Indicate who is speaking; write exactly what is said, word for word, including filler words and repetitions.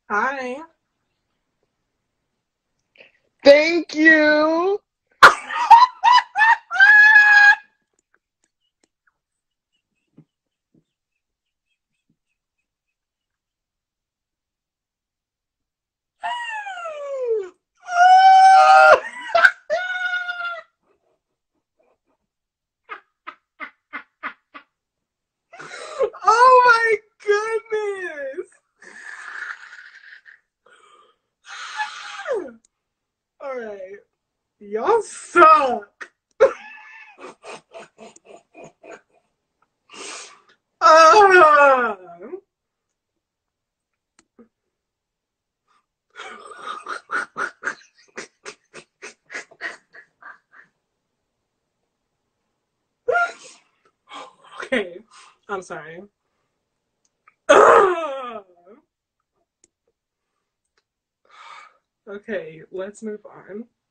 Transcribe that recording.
Speaker 1: Hi.
Speaker 2: Thank you.
Speaker 1: Oh my goodness. All right. Y'all suck. Uh. Okay. I'm sorry. Uh. Okay, let's move on.